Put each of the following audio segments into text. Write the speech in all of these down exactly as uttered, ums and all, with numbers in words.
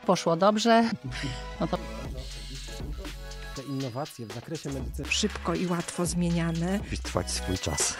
poszło dobrze. No to... Te innowacje w zakresie medycyny szybko i łatwo zmieniane. Musi trwać swój czas.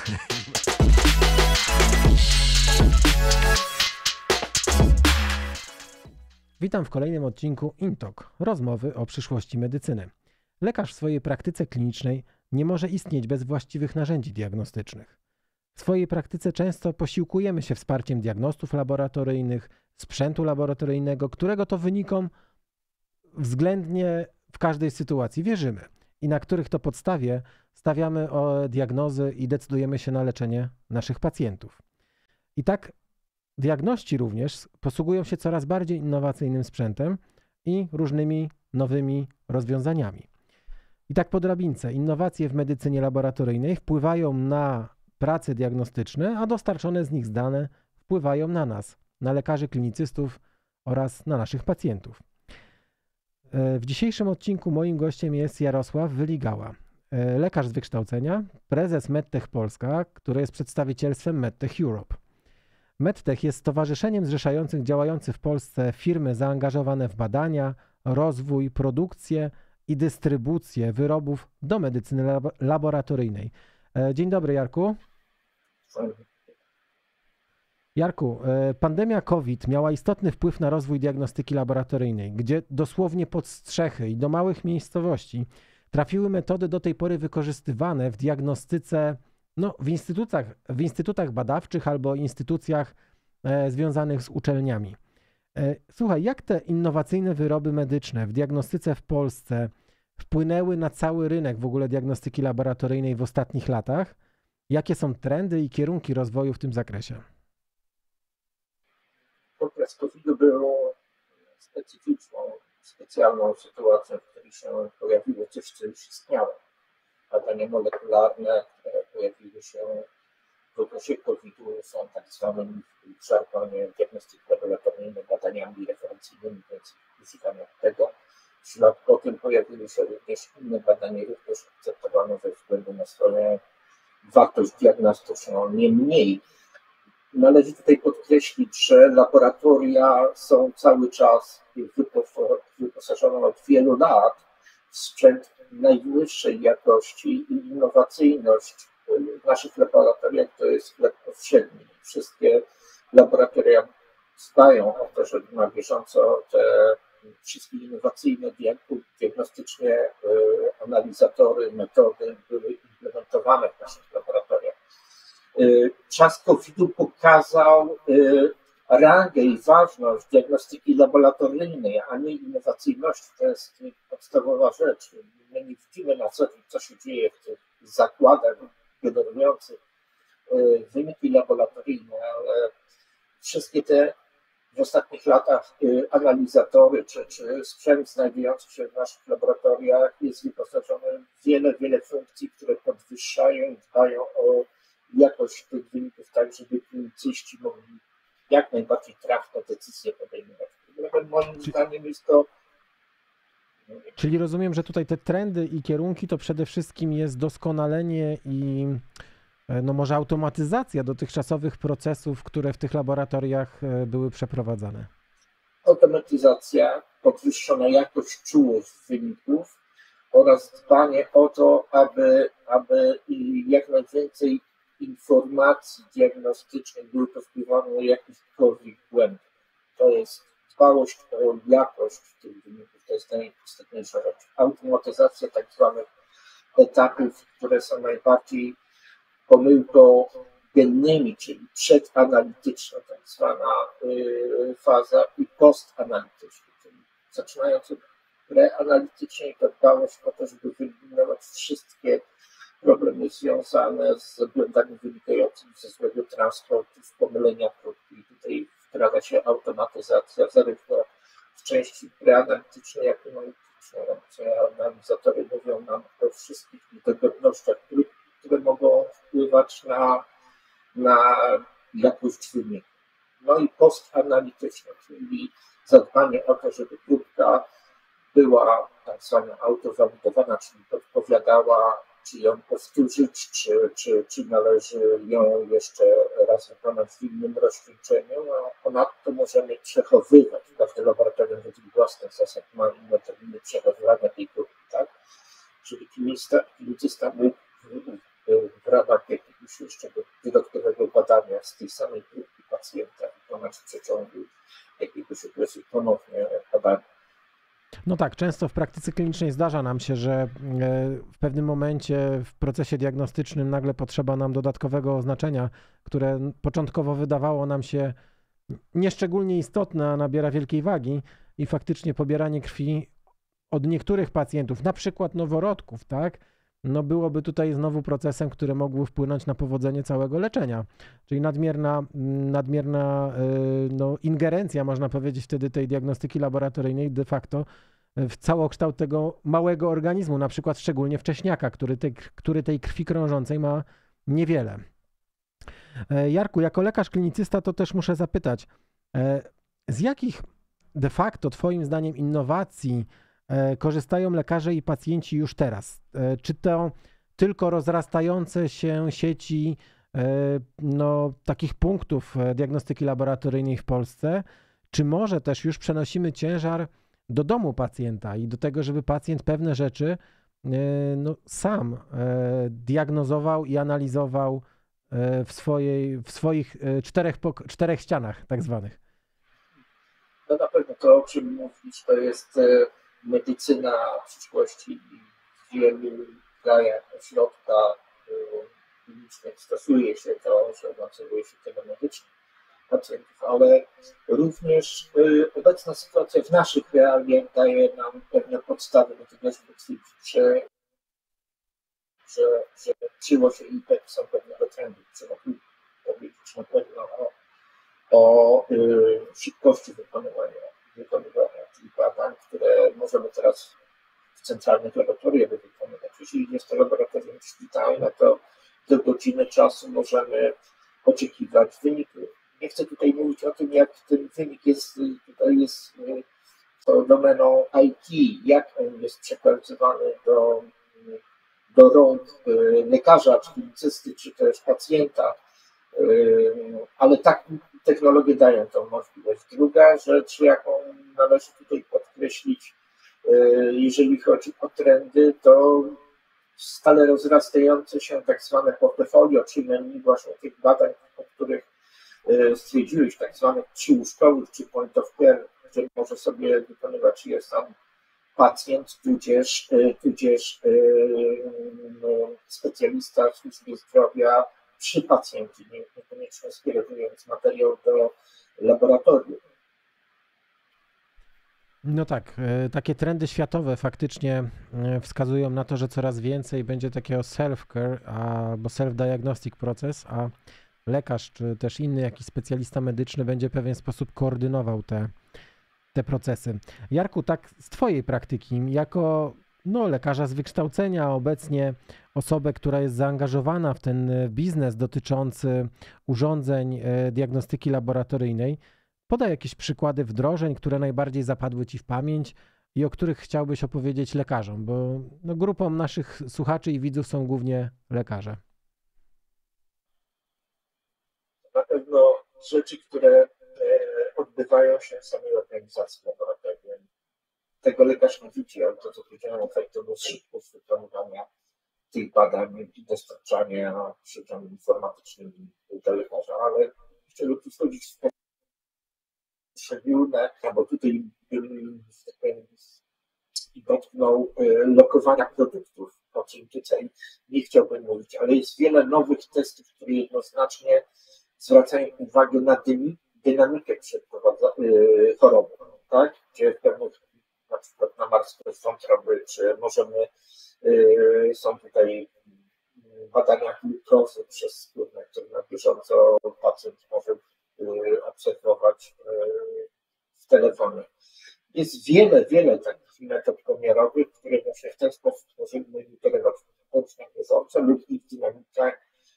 Witam w kolejnym odcinku InTalk, rozmowy o przyszłości medycyny. Lekarz w swojej praktyce klinicznej nie może istnieć bez właściwych narzędzi diagnostycznych. W swojej praktyce często posiłkujemy się wsparciem diagnostów laboratoryjnych, sprzętu laboratoryjnego, którego to wynikom względnie w każdej sytuacji wierzymy i na których to podstawie stawiamy o diagnozy i decydujemy się na leczenie naszych pacjentów. I tak diagności również posługują się coraz bardziej innowacyjnym sprzętem i różnymi nowymi rozwiązaniami. I tak po drabince innowacje w medycynie laboratoryjnej wpływają na prace diagnostyczne, a dostarczone z nich dane wpływają na nas, na lekarzy klinicystów oraz na naszych pacjentów. W dzisiejszym odcinku moim gościem jest Jarosław Wyligała, lekarz z wykształcenia, prezes MedTech Polska, który jest przedstawicielstwem MedTech Europe. MedTech jest stowarzyszeniem zrzeszających działające w Polsce firmy zaangażowane w badania, rozwój, produkcję i dystrybucję wyrobów do medycyny lab- laboratoryjnej. Dzień dobry, Jarku. Jarku, pandemia COVID miała istotny wpływ na rozwój diagnostyki laboratoryjnej, gdzie dosłownie pod strzechy i do małych miejscowości trafiły metody do tej pory wykorzystywane w diagnostyce, no, w instytutach, w instytutach badawczych albo instytucjach e, związanych z uczelniami. E, słuchaj, jak te innowacyjne wyroby medyczne w diagnostyce w Polsce wpłynęły na cały rynek w ogóle diagnostyki laboratoryjnej w ostatnich latach? Jakie są trendy i kierunki rozwoju w tym zakresie? Okres kowid był specyficzną, specjalną sytuacją, w której się pojawiło coś, co już istniało. Badania molekularne, które pojawiły się w okresie kowidu, są tak zwanym w żargonie diagnostyki laboratoryjnej badaniami referencyjnymi, więc używamy tego. W ślad po tym pojawiły się również inne badania, również akceptowane ze względu na swoją wartość diagnostyczną. Niemniej należy tutaj podkreślić, że laboratoria są cały czas wyposażone od wielu lat w sprzęt najwyższej jakości i innowacyjność w naszych laboratoriach to jest chleb powszedni. Wszystkie laboratoria dbają o to, żeby na bieżąco te wszystkie innowacyjne diagnostycznie analizatory, metody były implementowane w naszych laboratoriach. Czas kowid pokazał rangę i ważność diagnostyki laboratoryjnej, a nie innowacyjności. To jest podstawowa rzecz. My nie widzimy na co dzień, co się dzieje w tych zakładach generujących wyniki laboratoryjne, ale wszystkie te w ostatnich latach analizatory czy, czy sprzęt znajdujący się w naszych laboratoriach jest wyposażony w wiele, wiele funkcji, które podwyższają i dbają o jakość tych wyników, tak żeby klinicyści mogli jak najbardziej trafne decyzje podejmować. Moim zdaniem jest to... Czyli rozumiem, że tutaj te trendy i kierunki to przede wszystkim jest doskonalenie i no może automatyzacja dotychczasowych procesów, które w tych laboratoriach były przeprowadzane. Automatyzacja, podwyższona jakość, czułość wyników oraz dbanie o to, aby, aby jak najwięcej informacji diagnostycznych były pozbywane jakichkolwiek błędów. To jest dbałość o jakość tych wyników, to jest najistotniejsza rzecz. Automatyzacja tak zwanych etapów, które są najbardziej pomyłkogennymi, czyli przedanalityczna tak zwana y, faza i postanalityczna, czyli zaczynając od preanalitycznie to dbałość o to, żeby wyeliminować wszystkie problemy związane z błędami wynikającymi ze złego transportu, z pomylenia próbki. I tutaj wkrada się automatyzacja zarówno w części preanalitycznej, jak i analitycznej. Analizatory mówią nam o wszystkich niedogodnościach, które, które mogą wpływać na, na jakość wyniku. No i postanalityczne, czyli zadbanie o to, żeby próbka była tak zwana autowalidowana, czyli odpowiadała czy ją powtórzyć, czy, czy, czy należy ją jeszcze raz wykonać w innym rozcieńczeniu, a ponadto możemy przechowywać. Każde laboratorium według własnych zasad ma inne terminy przechowywania tej próbki, tak? Żeby ludzie stali w ramach jakiegoś jeszcze dodatkowego badania z tej samej próbki pacjenta wykonać w przeciągu jakiegoś okresu ponownie badania. No tak, często w praktyce klinicznej zdarza nam się, że w pewnym momencie w procesie diagnostycznym nagle potrzeba nam dodatkowego oznaczenia, które początkowo wydawało nam się nieszczególnie istotne, a nabiera wielkiej wagi i faktycznie pobieranie krwi od niektórych pacjentów, na przykład noworodków, tak, no byłoby tutaj znowu procesem, który mógłby wpłynąć na powodzenie całego leczenia. Czyli nadmierna, nadmierna no, ingerencja, można powiedzieć, wtedy tej diagnostyki laboratoryjnej de facto w całokształt tego małego organizmu, na przykład szczególnie wcześniaka, który tej, który tej krwi krążącej ma niewiele. Jarku, jako lekarz klinicysta to też muszę zapytać, z jakich de facto twoim zdaniem innowacji korzystają lekarze i pacjenci już teraz? Czy to tylko rozrastające się sieci no, takich punktów diagnostyki laboratoryjnej w Polsce, czy może też już przenosimy ciężar do domu pacjenta i do tego, żeby pacjent pewne rzeczy no, sam diagnozował i analizował w, swojej, w swoich czterech, czterech ścianach tak zwanych? No na pewno to, o czym mówisz, to jest medycyna przyszłości i w wielu krajach ośrodka klinicznych stosuje się to, że nadzoruje się telemedycznych pacjentów, ale również obecna sytuacja w naszych realiach daje nam pewne podstawy do tego, żeby twierdzić, że, że, że przyło się i tak są pewnego trendu. Trzeba tu powiedzieć na pewno o, o y, szybkości wykonywania, wykonywania tych badań, które możemy teraz w centralnych laboratoriach wykonywać. Jeśli jest to laboratorium szpitalne, to do godziny czasu możemy oczekiwać wyniku. Nie chcę tutaj mówić o tym, jak ten wynik jest, tutaj jest to domeną I T, jak on jest przekazywany do, do rąk lekarza, czy klinicysty, czy też pacjenta, ale tak technologie dają tą możliwość. Druga rzecz, jaką należy tutaj podkreślić, jeżeli chodzi o trendy, to stale rozrastające się tak zwane portfolio, czy menu właśnie tych badań, o których stwierdziłeś, tak zwanych przyłóżkowych, czy point of care, gdzie może sobie wykonywać je sam pacjent, tudzież, tudzież no, specjalista w służbie zdrowia przy pacjencie, niekoniecznie skierowując materiał do laboratorium. No tak, takie trendy światowe faktycznie wskazują na to, że coraz więcej będzie takiego self-care albo self-diagnostic proces, a lekarz czy też inny jakiś specjalista medyczny będzie w pewien sposób koordynował te, te procesy. Jarku, tak z twojej praktyki, jako no, lekarza z wykształcenia, obecnie osobę, która jest zaangażowana w ten biznes dotyczący urządzeń diagnostyki laboratoryjnej, podaj jakieś przykłady wdrożeń, które najbardziej zapadły ci w pamięć i o których chciałbyś opowiedzieć lekarzom, bo no, grupą naszych słuchaczy i widzów są głównie lekarze. Na pewno rzeczy, które odbywają się w samej organizacji laboratorium. Tego lekarz nie widzi, ale to, co powiedziałem, efektem jest szybkość wykonywania tych badań i dostarczania przyczyn informatycznym do lekarza, ale chciałbym tu wchodzić w szczególne, bo tutaj bym dotknął lokowania produktów, o czym tutaj nie chciałbym mówić, ale jest wiele nowych testów, które jednoznacznie zwracają uwagę na dynamikę choroby, tak? Gdzie w pewnych, na przykład na marskość wątroby, czy możemy, są tutaj badania glukozy przez skórne, które na bieżąco pacjent może obserwować w telefonie. Jest wiele, wiele takich metod pomiarowych, które właśnie w ten sposób możemy monitorować bądź na bieżąco lub ich dynamikę,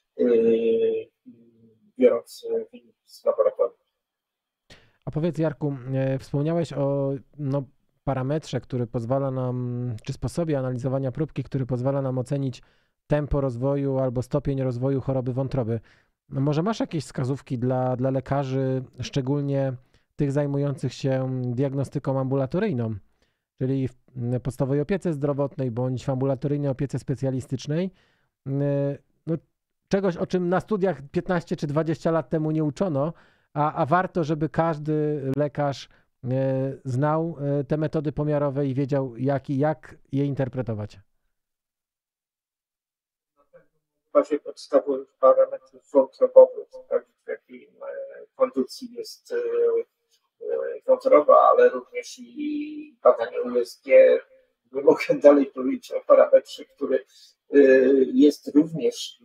biorąc wyniki z laboratorium. A powiedz, Jarku, wspomniałeś o no, parametrze, który pozwala nam, czy sposobie analizowania próbki, który pozwala nam ocenić tempo rozwoju albo stopień rozwoju choroby wątroby. No może masz jakieś wskazówki dla, dla lekarzy, szczególnie tych zajmujących się diagnostyką ambulatoryjną, czyli w podstawowej opiece zdrowotnej bądź w ambulatoryjnej opiece specjalistycznej, no, czegoś, o czym na studiach piętnaście czy dwadzieścia lat temu nie uczono, a, a warto, żeby każdy lekarz znał te metody pomiarowe i wiedział, jak, jak je interpretować. W bazie podstawowych parametrów wątrobowych, tak, w jakiej kondycji jest wątroba, ale również i badanie U S G. Nie mogę dalej powiedzieć o parametrze, który jest również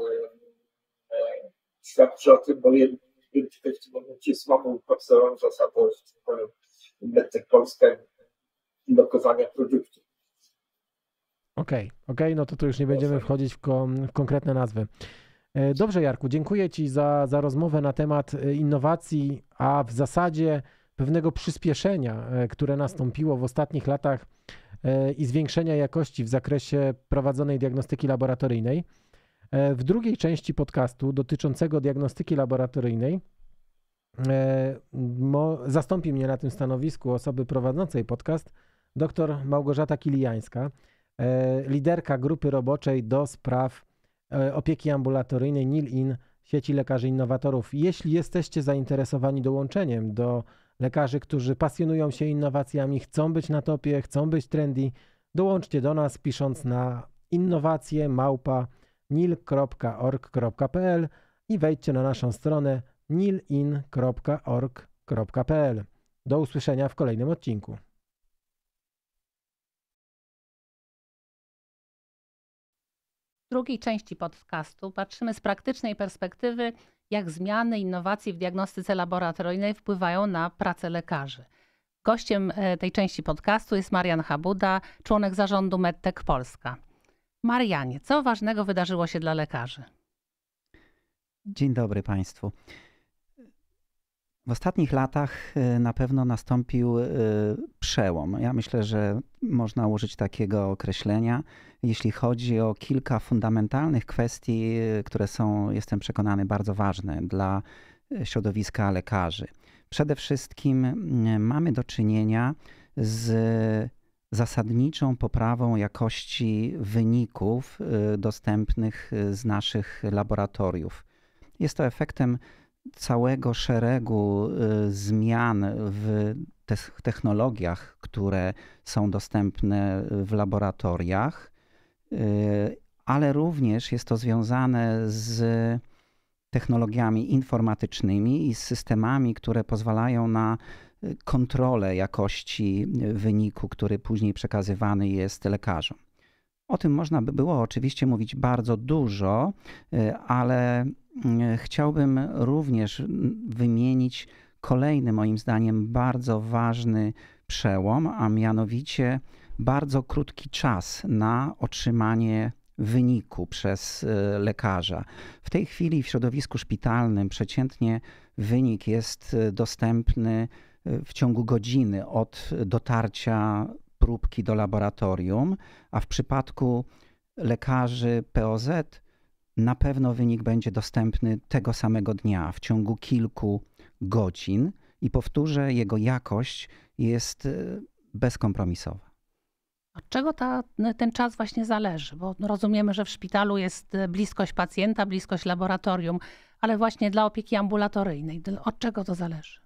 świadczy o tym, bo wiem, że w tym momencie słabą podstawową zasadą Medtech Polska i lokowania produktu. Okej, okay, okej, okay, no to tu już nie będziemy wchodzić w, kom, w konkretne nazwy. Dobrze, Jarku, dziękuję Ci za, za rozmowę na temat innowacji, a w zasadzie pewnego przyspieszenia, które nastąpiło w ostatnich latach i zwiększenia jakości w zakresie prowadzonej diagnostyki laboratoryjnej. W drugiej części podcastu dotyczącego diagnostyki laboratoryjnej zastąpi mnie na tym stanowisku osoby prowadzącej podcast dr Małgorzata Kilijańska, liderka grupy roboczej do spraw opieki ambulatoryjnej N I L I N sieci lekarzy innowatorów. Jeśli jesteście zainteresowani dołączeniem do lekarzy, którzy pasjonują się innowacjami, chcą być na topie, chcą być trendy, dołączcie do nas pisząc na innowacje małpa nil kropka org kropka p l i wejdźcie na naszą stronę nilin kropka org kropka p l. Do usłyszenia w kolejnym odcinku. W drugiej części podcastu patrzymy z praktycznej perspektywy, jak zmiany, innowacje w diagnostyce laboratoryjnej wpływają na pracę lekarzy. Gościem tej części podcastu jest Marian Habuda, członek zarządu Medtech Polska. Marianie, co ważnego wydarzyło się dla lekarzy? Dzień dobry Państwu. W ostatnich latach na pewno nastąpił przełom. Ja myślę, że można użyć takiego określenia, jeśli chodzi o kilka fundamentalnych kwestii, które są, jestem przekonany, bardzo ważne dla środowiska lekarzy. Przede wszystkim mamy do czynienia z zasadniczą poprawą jakości wyników dostępnych z naszych laboratoriów. Jest to efektem całego szeregu zmian w technologiach, które są dostępne w laboratoriach, ale również jest to związane z technologiami informatycznymi i z systemami, które pozwalają na kontrolę jakości wyniku, który później przekazywany jest lekarzom. O tym można by było oczywiście mówić bardzo dużo, ale chciałbym również wymienić kolejny, moim zdaniem, bardzo ważny przełom, a mianowicie bardzo krótki czas na otrzymanie wyniku przez lekarza. W tej chwili w środowisku szpitalnym przeciętnie wynik jest dostępny w ciągu godziny od dotarcia próbki do laboratorium, a w przypadku lekarzy P O Z na pewno wynik będzie dostępny tego samego dnia, w ciągu kilku godzin i powtórzę, jego jakość jest bezkompromisowa. Od czego ta, ten czas właśnie zależy? Bo rozumiemy, że w szpitalu jest bliskość pacjenta, bliskość laboratorium, ale właśnie dla opieki ambulatoryjnej. Od czego to zależy?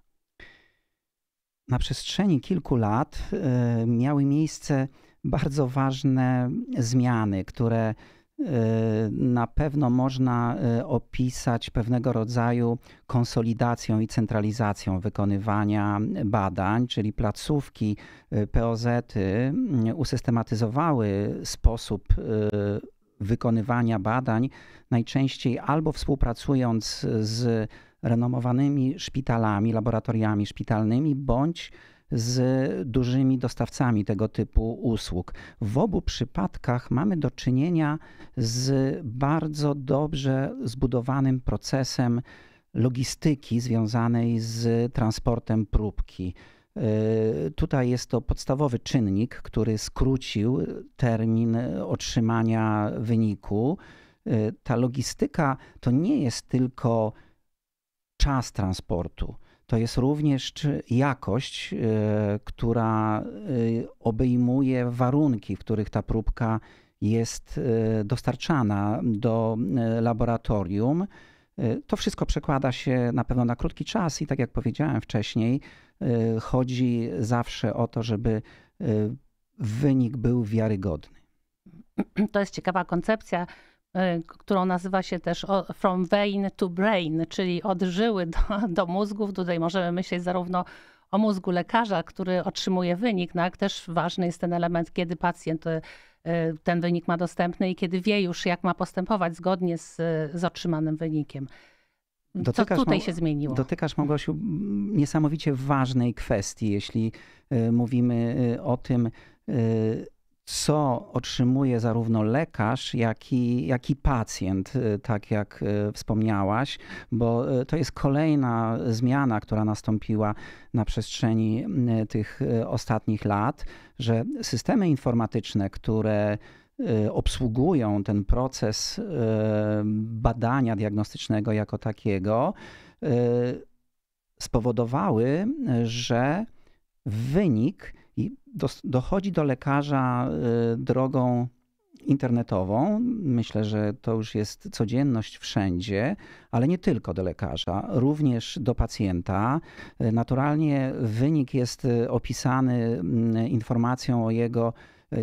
Na przestrzeni kilku lat y, miały miejsce bardzo ważne zmiany, które y, na pewno można y, opisać pewnego rodzaju konsolidacją i centralizacją wykonywania badań, czyli placówki y, P O Z-y y, usystematyzowały sposób y, wykonywania badań, najczęściej albo współpracując z renomowanymi szpitalami, laboratoriami szpitalnymi, bądź z dużymi dostawcami tego typu usług. W obu przypadkach mamy do czynienia z bardzo dobrze zbudowanym procesem logistyki związanej z transportem próbki. Tutaj jest to podstawowy czynnik, który skrócił termin otrzymania wyniku. Ta logistyka to nie jest tylko czas transportu, to jest również jakość, która obejmuje warunki, w których ta próbka jest dostarczana do laboratorium. To wszystko przekłada się na pewno na krótki czas i tak jak powiedziałem wcześniej, chodzi zawsze o to, żeby wynik był wiarygodny. To jest ciekawa koncepcja, którą nazywa się też from vein to brain, czyli od żyły do, do mózgów. Tutaj możemy myśleć zarówno o mózgu lekarza, który otrzymuje wynik, no jak też ważny jest ten element, kiedy pacjent ten wynik ma dostępny i kiedy wie już, jak ma postępować zgodnie z, z otrzymanym wynikiem. Dotykasz, Co tutaj się zmieniło? Dotykasz, Małgosiu, niesamowicie ważnej kwestii, jeśli mówimy o tym, co otrzymuje zarówno lekarz, jak i, jak i pacjent, tak jak wspomniałaś, bo to jest kolejna zmiana, która nastąpiła na przestrzeni tych ostatnich lat, że systemy informatyczne, które obsługują ten proces badania diagnostycznego jako takiego, spowodowały, że wynik dochodzi do lekarza drogą internetową. Myślę, że to już jest codzienność wszędzie, ale nie tylko do lekarza, również do pacjenta. Naturalnie wynik jest opisany informacją o jego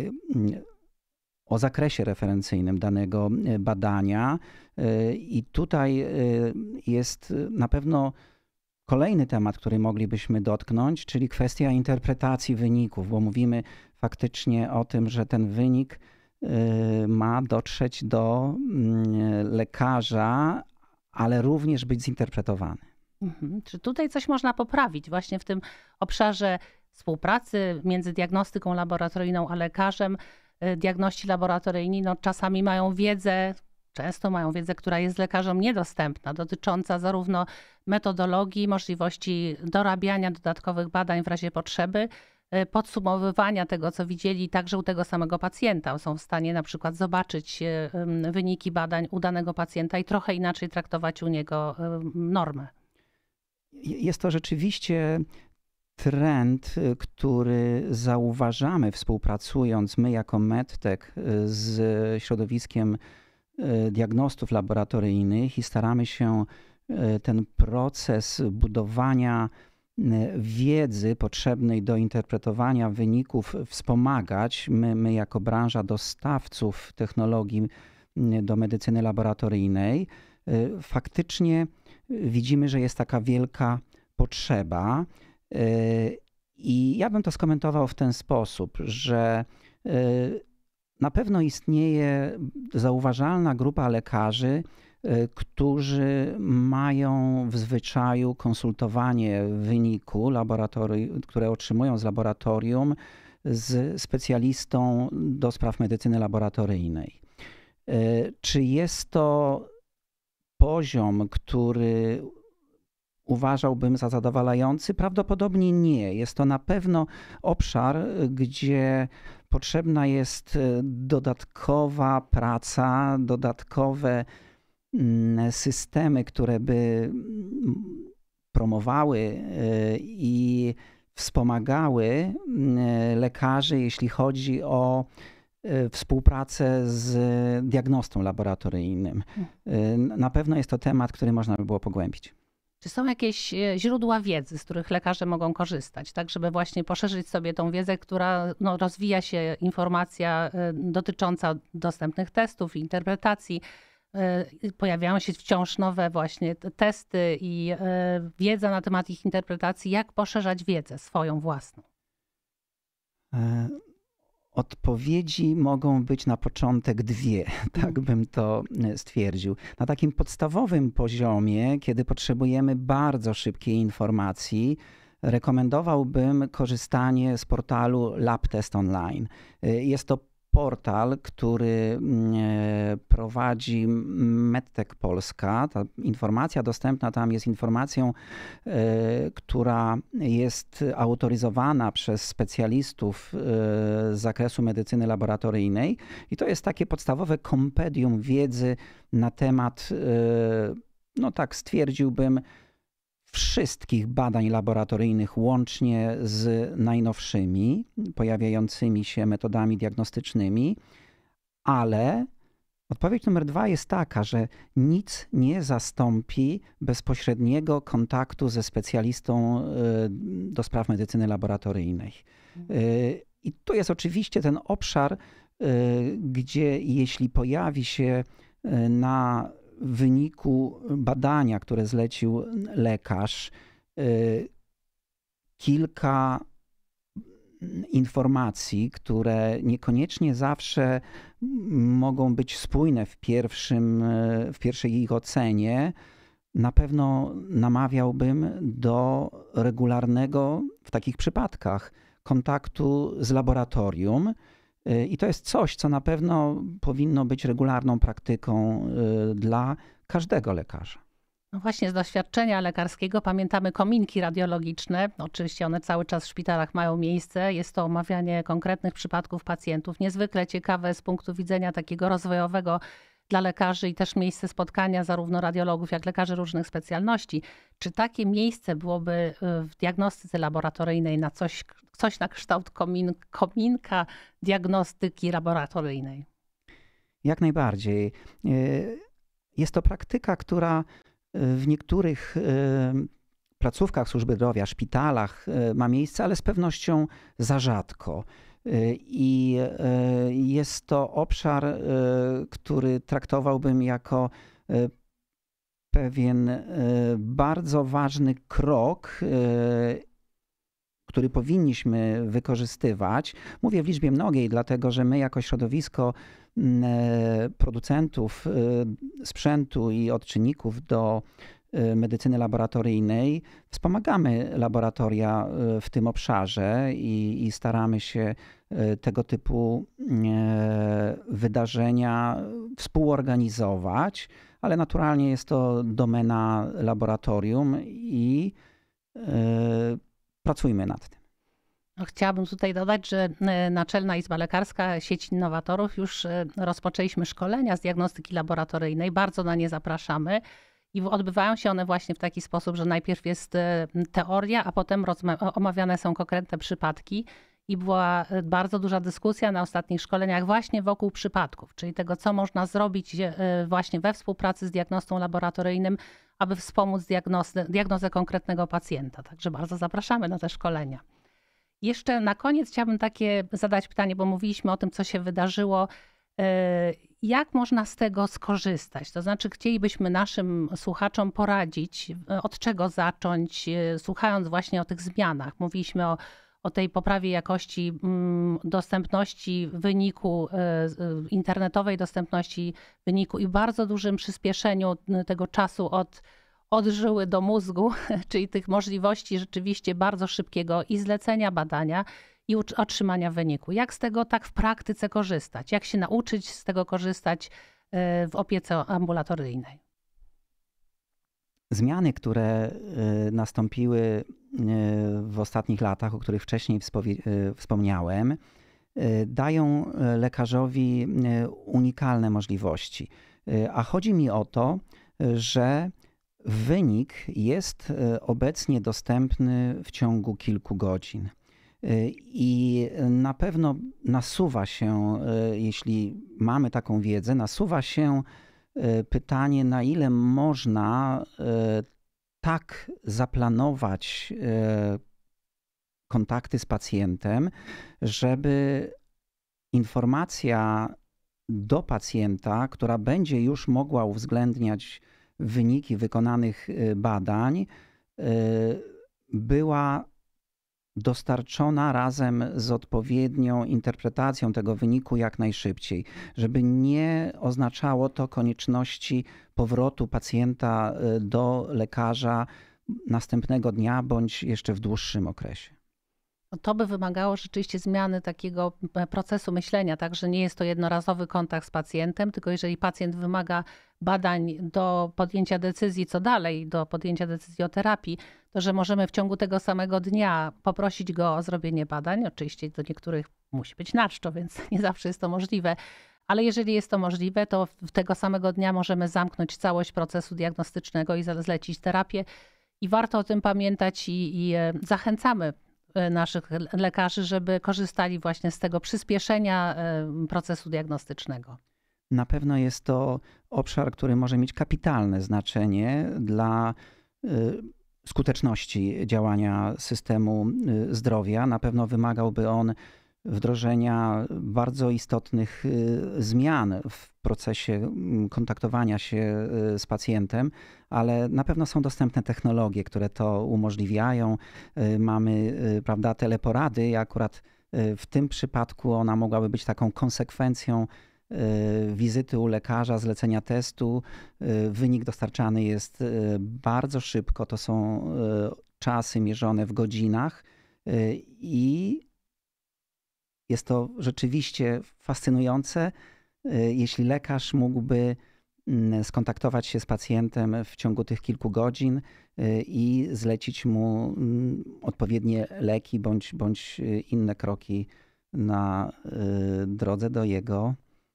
o zakresie referencyjnym danego badania i tutaj jest na pewno kolejny temat, który moglibyśmy dotknąć, czyli kwestia interpretacji wyników, bo mówimy faktycznie o tym, że ten wynik ma dotrzeć do lekarza, ale również być zinterpretowany. Mhm. Czy tutaj coś można poprawić właśnie w tym obszarze współpracy między diagnostyką laboratoryjną a lekarzem? Diagności laboratoryjni no, czasami mają wiedzę, często mają wiedzę, która jest lekarzom niedostępna, dotycząca zarówno metodologii, możliwości dorabiania dodatkowych badań w razie potrzeby, podsumowywania tego, co widzieli także u tego samego pacjenta. Są w stanie na przykład zobaczyć wyniki badań u danego pacjenta i trochę inaczej traktować u niego normę. Jest to rzeczywiście trend, który zauważamy współpracując my jako medtech z środowiskiem diagnostów laboratoryjnych i staramy się ten proces budowania wiedzy potrzebnej do interpretowania wyników wspomagać. My, my jako branża dostawców technologii do medycyny laboratoryjnej faktycznie widzimy, że jest taka wielka potrzeba. I ja bym to skomentował w ten sposób, że na pewno istnieje zauważalna grupa lekarzy, którzy mają w zwyczaju konsultowanie wyniku, które otrzymują z laboratorium, z specjalistą do spraw medycyny laboratoryjnej. Czy jest to poziom, który uważałbym za zadowalający? Prawdopodobnie nie. Jest to na pewno obszar, gdzie potrzebna jest dodatkowa praca, dodatkowe systemy, które by promowały i wspomagały lekarzy, jeśli chodzi o współpracę z diagnostą laboratoryjnym. Na pewno jest to temat, który można by było pogłębić. Czy są jakieś źródła wiedzy, z których lekarze mogą korzystać, tak żeby właśnie poszerzyć sobie tą wiedzę, która no, rozwija się informacja dotycząca dostępnych testów, interpretacji. Pojawiają się wciąż nowe właśnie testy i wiedza na temat ich interpretacji. Jak poszerzać wiedzę swoją własną? Odpowiedzi mogą być na początek dwie, tak bym to stwierdził. Na takim podstawowym poziomie, kiedy potrzebujemy bardzo szybkiej informacji, rekomendowałbym korzystanie z portalu LabTest Online. Jest to portal, który prowadzi MedTech Polska. Ta informacja dostępna tam jest informacją, która jest autoryzowana przez specjalistów z zakresu medycyny laboratoryjnej i to jest takie podstawowe kompendium wiedzy na temat, no tak stwierdziłbym, wszystkich badań laboratoryjnych łącznie z najnowszymi, pojawiającymi się metodami diagnostycznymi, ale odpowiedź numer dwa jest taka, że nic nie zastąpi bezpośredniego kontaktu ze specjalistą do spraw medycyny laboratoryjnej. I tu jest oczywiście ten obszar, gdzie jeśli pojawi się na wyniku badania, które zlecił lekarz, kilka informacji, które niekoniecznie zawsze mogą być spójne w, pierwszym, w pierwszej ich ocenie, na pewno namawiałbym do regularnego w takich przypadkach kontaktu z laboratorium. I to jest coś, co na pewno powinno być regularną praktyką dla każdego lekarza. No właśnie z doświadczenia lekarskiego pamiętamy kominki radiologiczne. Oczywiście one cały czas w szpitalach mają miejsce. Jest to omawianie konkretnych przypadków pacjentów. Niezwykle ciekawe z punktu widzenia takiego rozwojowego dla lekarzy i też miejsce spotkania zarówno radiologów, jak lekarzy różnych specjalności. Czy takie miejsce byłoby w diagnostyce laboratoryjnej na coś, coś na kształt komin, kominka diagnostyki laboratoryjnej? Jak najbardziej. Jest to praktyka, która w niektórych placówkach służby zdrowia, szpitalach ma miejsce, ale z pewnością za rzadko. I jest to obszar, który traktowałbym jako pewien bardzo ważny krok, który powinniśmy wykorzystywać. Mówię w liczbie mnogiej, dlatego że my jako środowisko producentów sprzętu i odczynników do medycyny laboratoryjnej wspomagamy laboratoria w tym obszarze i, i staramy się tego typu wydarzenia współorganizować, ale naturalnie jest to domena laboratorium i pracujmy nad tym. Chciałabym tutaj dodać, że Naczelna Izba Lekarska, sieć innowatorów, już rozpoczęliśmy szkolenia z diagnostyki laboratoryjnej. Bardzo na nie zapraszamy. I odbywają się one właśnie w taki sposób, że najpierw jest teoria, a potem omawiane są konkretne przypadki. I była bardzo duża dyskusja na ostatnich szkoleniach właśnie wokół przypadków, czyli tego, co można zrobić właśnie we współpracy z diagnostą laboratoryjnym, aby wspomóc diagnozę, diagnozę konkretnego pacjenta. Także bardzo zapraszamy na te szkolenia. Jeszcze na koniec chciałabym takie zadać pytanie, bo mówiliśmy o tym, co się wydarzyło. Jak można z tego skorzystać? To znaczy chcielibyśmy naszym słuchaczom poradzić, od czego zacząć, słuchając właśnie o tych zmianach. Mówiliśmy o, o tej poprawie jakości dostępności wyniku, internetowej dostępności wyniku i bardzo dużym przyspieszeniu tego czasu od, od żyły do mózgu, czyli tych możliwości rzeczywiście bardzo szybkiego i zlecenia badania, i otrzymania wyniku. Jak z tego tak w praktyce korzystać? Jak się nauczyć z tego korzystać w opiece ambulatoryjnej? Zmiany, które nastąpiły w ostatnich latach, o których wcześniej wspomniałem, dają lekarzowi unikalne możliwości. A chodzi mi o to, że wynik jest obecnie dostępny w ciągu kilku godzin. I na pewno nasuwa się, jeśli mamy taką wiedzę, nasuwa się pytanie, na ile można tak zaplanować kontakty z pacjentem, żeby informacja do pacjenta, która będzie już mogła uwzględniać wyniki wykonanych badań, była dostarczona razem z odpowiednią interpretacją tego wyniku jak najszybciej, żeby nie oznaczało to konieczności powrotu pacjenta do lekarza następnego dnia bądź jeszcze w dłuższym okresie. To by wymagało rzeczywiście zmiany takiego procesu myślenia, tak, że nie jest to jednorazowy kontakt z pacjentem, tylko jeżeli pacjent wymaga badań do podjęcia decyzji, co dalej, do podjęcia decyzji o terapii, to że możemy w ciągu tego samego dnia poprosić go o zrobienie badań. Oczywiście do niektórych musi być na czczo, więc nie zawsze jest to możliwe. Ale jeżeli jest to możliwe, to w tego samego dnia możemy zamknąć całość procesu diagnostycznego i zlecić terapię. I warto o tym pamiętać i, i zachęcamy naszych lekarzy, żeby korzystali właśnie z tego przyspieszenia procesu diagnostycznego. Na pewno jest to obszar, który może mieć kapitalne znaczenie dla skuteczności działania systemu zdrowia. Na pewno wymagałby on wdrożenia bardzo istotnych zmian w procesie kontaktowania się z pacjentem, ale na pewno są dostępne technologie, które to umożliwiają. Mamy, prawda, teleporady i akurat w tym przypadku ona mogłaby być taką konsekwencją wizyty u lekarza, zlecenia testu. Wynik dostarczany jest bardzo szybko, to są czasy mierzone w godzinach i jest to rzeczywiście fascynujące, jeśli lekarz mógłby skontaktować się z pacjentem w ciągu tych kilku godzin i zlecić mu odpowiednie leki bądź, bądź inne kroki na drodze do jego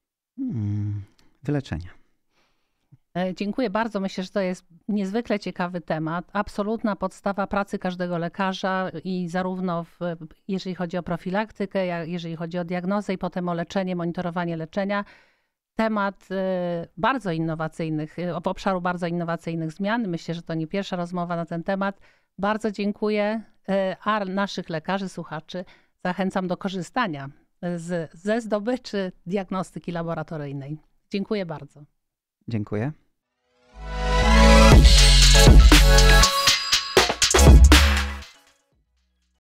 wyleczenia. Dziękuję bardzo. Myślę, że to jest niezwykle ciekawy temat. Absolutna podstawa pracy każdego lekarza i zarówno w, jeżeli chodzi o profilaktykę, jak jeżeli chodzi o diagnozę i potem o leczenie, monitorowanie leczenia. Temat bardzo innowacyjnych, obszaru bardzo innowacyjnych zmian. Myślę, że to nie pierwsza rozmowa na ten temat. Bardzo dziękuję, a naszych lekarzy, słuchaczy zachęcam do korzystania z, ze zdobyczy diagnostyki laboratoryjnej. Dziękuję bardzo. Dziękuję.